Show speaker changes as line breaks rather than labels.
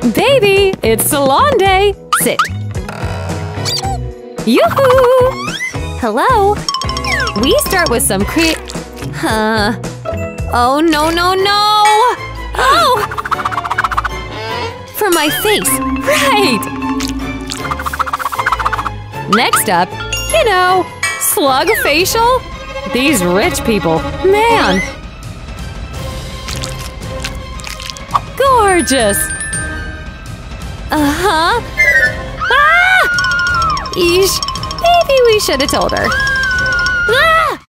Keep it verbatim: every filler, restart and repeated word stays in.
Baby, it's salon day! Sit. Yoo-hoo! Hello? We start with some cre- Huh. Oh, no, no, no! Oh! For my face! Right! Next up, you know, slug facial? These rich people, man! Gorgeous! Uh-huh! Ah! Eesh! Maybe we should have told her. Ah!